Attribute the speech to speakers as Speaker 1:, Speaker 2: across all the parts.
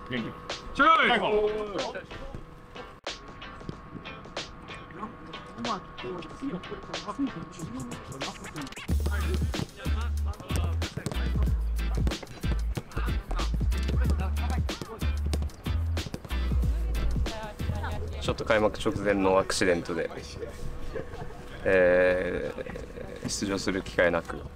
Speaker 1: 元気。最後。
Speaker 2: ちょっと開幕直前のアクシデントで、出場する機会なく、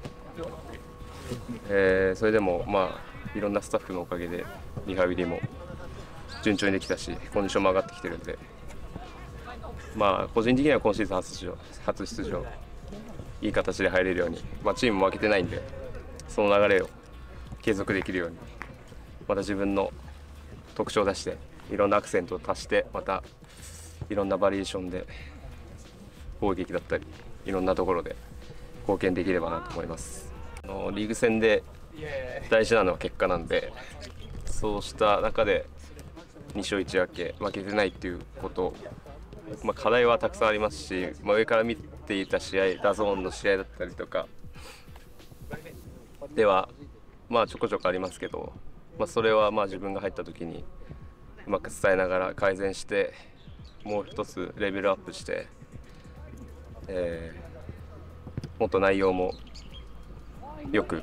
Speaker 2: それでもいろんなスタッフのおかげでリハビリも順調にできたし、コンディションも上がってきてるんで、個人的には今シーズン初出場いい形で入れるように、チームも負けてないんで、その流れを継続できるように、また自分の特徴を出していろんなアクセントを足して、またいろんなバリエーションで攻撃だったりいろんなところで貢献できればなと思います。リーグ戦で大事なのは結果なんで、そうした中で2勝1分け負けてないっていうこと、課題はたくさんありますし、上から見ていた試合、ダゾーンの試合だったりとかではちょこちょこありますけど、それは自分が入った時にうまく伝えながら改善して、もう一つレベルアップして、もっと内容もよく、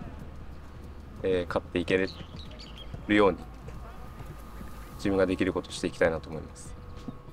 Speaker 2: 勝っていけるように自分ができることをしていきたいなと思います。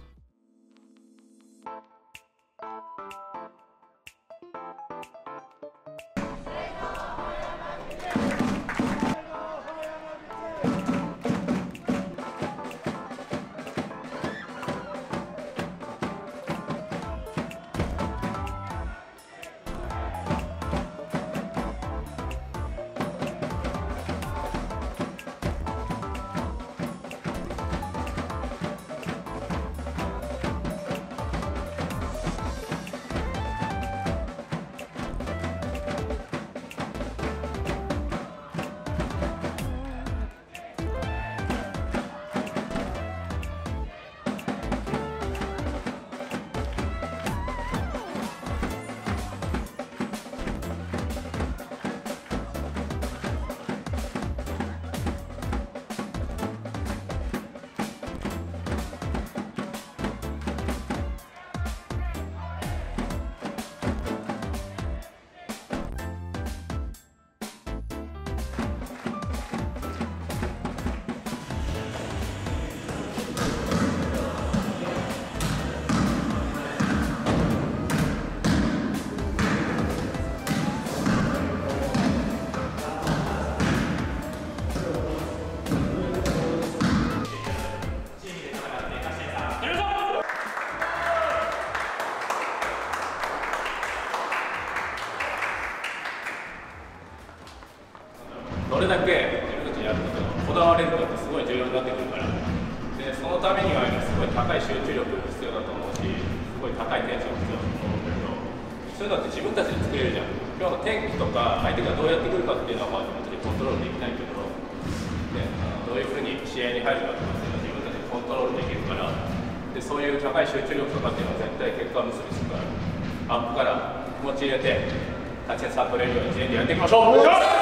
Speaker 1: どれだけ自分たちやることにこだわれるかってすごい重要になってくるから、でそのためにはすごい高い集中力が必要だと思うし、すごい高いテンションが必要だと思うんだけど、そういうのって自分たちで作れるじゃん。今日の天気とか相手がどうやってくるかっていうのは自分たちでコントロールできないけど、でどういうふうに試合に入るかとかっていうのは自分たちでコントロールできるから、でそういう高い集中力とかっていうのは絶対結果を結びつくから、アップから気持ち入れて勝ちにさ取れるように全員でやっていきましょう。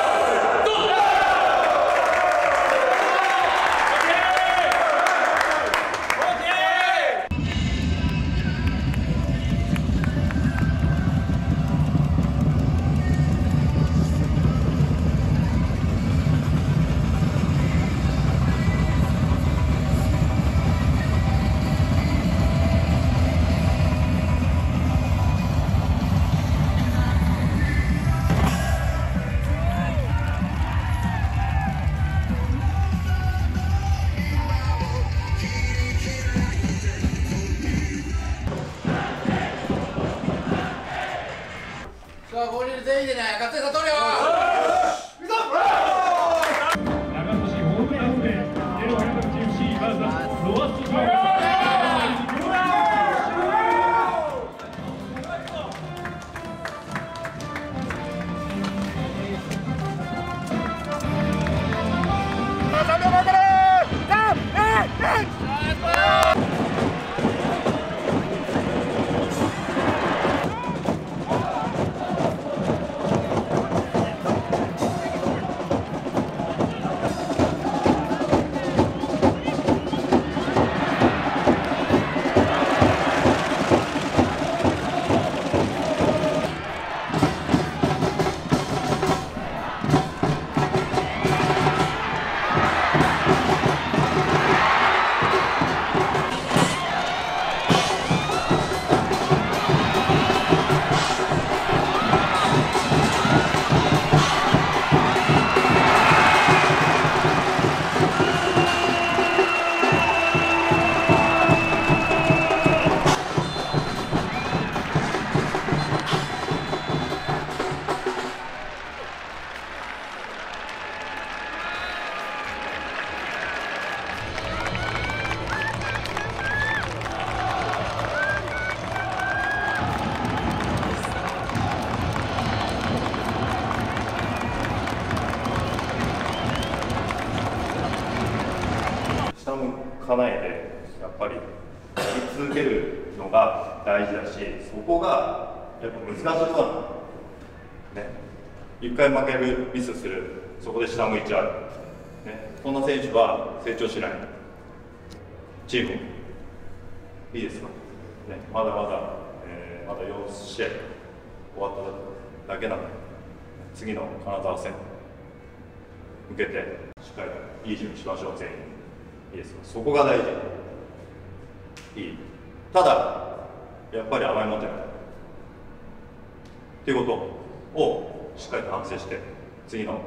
Speaker 3: さあ、これ全員でね、勝手に取るよ。
Speaker 4: 長越ホームランでエロヘルト FC バーサスロワッソジョー。
Speaker 5: 叶えてやっぱりやり続けるのが大事だし、そこがやっぱ難しいところなのね。一回負ける、ミスする、そこで下向いちゃう、ね、こんな選手は成長しない。チームいいですか、ね、まだまだ、まだ4試合終わっただけなので、次の金沢戦向けてしっかりといい準備しましょう。全員いいですか、そこが大事。いい、ただやっぱり甘いもんじゃないっていうことをしっかりと反省して、次の、ね、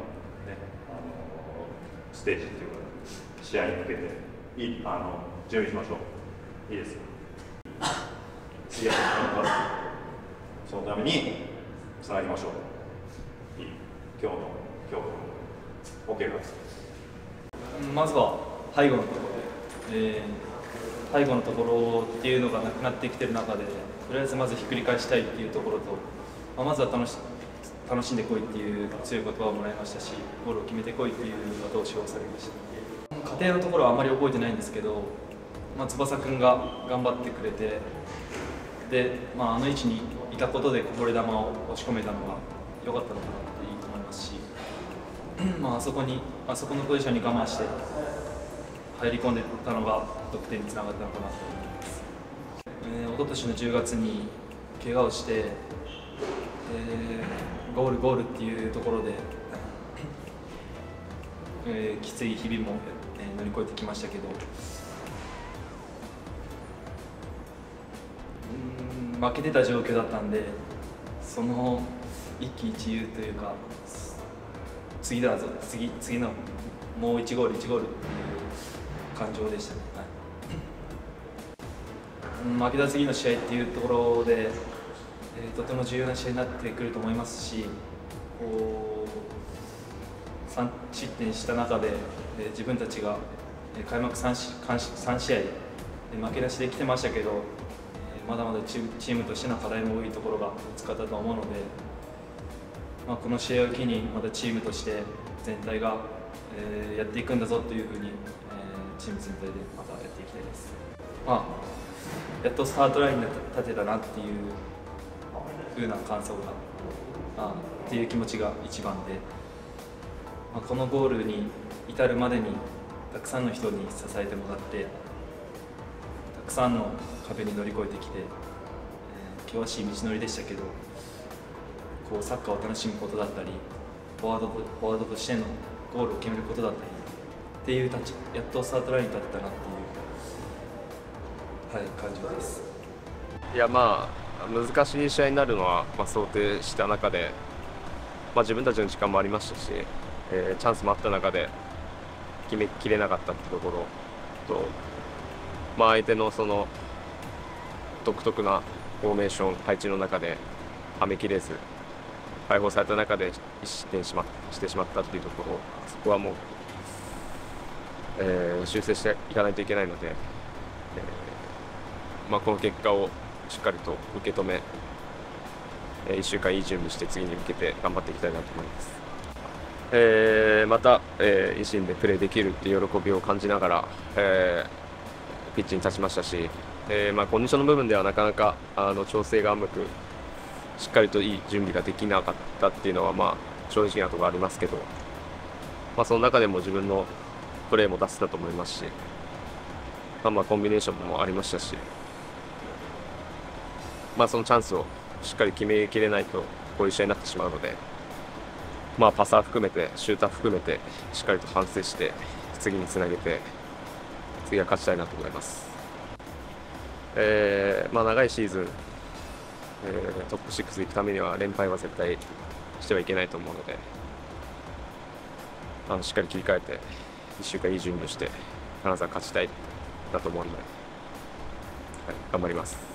Speaker 5: ステージっていうか試合に向けていい準備しましょう。いいですか、次はそのためにつなぎましょう。いい、今日の OK です。
Speaker 6: まずは背後のところで、背後のところっていうのがなくなってきてる中で、とりあえずまずひっくり返したいっていうところと、まずは楽しんでこいっていう強い言葉をもらいましたし、ゴールを決めてこいっていう後押しをされました。家庭のところはあまり覚えてないんですけど、翼君が頑張ってくれて、で、あの位置にいたことでこぼれ球を押し込めたのが良かったのかなっていいと思いますし、あそこのポジションに我慢して入り込んでたのが得点につながったのかなと思います。一昨年の10月に怪我をして、ゴールっていうところで、きつい日々も、乗り越えてきましたけど、負けてた状況だったんで、その一喜一憂というか、次だぞ、次のもう1ゴールっていう感情でしたね。負けた次の試合っていうところで、とても重要な試合になってくると思いますし、3失点した中で、自分たちが開幕3試合で負け出しできてましたけど、まだまだチームとしての課題も多いところが見つかったと思うので、この試合を機にまたチームとして全体が、やっていくんだぞというふうに、チーム全体でまたやっていきたいです。やっとスタートラインに立てたなっていう風な感想がっていう気持ちが一番で、このゴールに至るまでにたくさんの人に支えてもらって、たくさんの壁に乗り越えてきて、険しい道のりでしたけど、サッカーを楽しむことだったり、フォワードとしてのゴールを決めることだったりっていうやっとスタートラインに立ったなっていう、感情です。
Speaker 2: いや、難しい試合になるのは、想定した中で、自分たちの時間もありましたし、チャンスもあった中で決めきれなかったってところと、相手のその独特なフォーメーション配置の中ではめきれず、解放された中で1失点してしまったっていうところ、そこはもう、修正していかないといけないので、この結果をしっかりと受け止め、1週間いい準備して次に向けて頑張っていきたいなと思います。また、維新でプレーできるっていう喜びを感じながら、ピッチに立ちましたし、コンディションの部分ではなかなか調整が甘く、しっかりといい準備ができなかったっていうのは正直なところありますけど、その中でも自分のプレーも出せたと思いますし、コンビネーションもありましたし、そのチャンスをしっかり決めきれないとこういう試合になってしまうので、パサー含めてシューター含めてしっかりと反省して次につなげて次は勝ちたいなと思います。長いシーズン、トップ6行くためには連敗は絶対してはいけないと思うので、しっかり切り替えて1週間いい準備をして金沢勝ちたいだと思うので、頑張ります。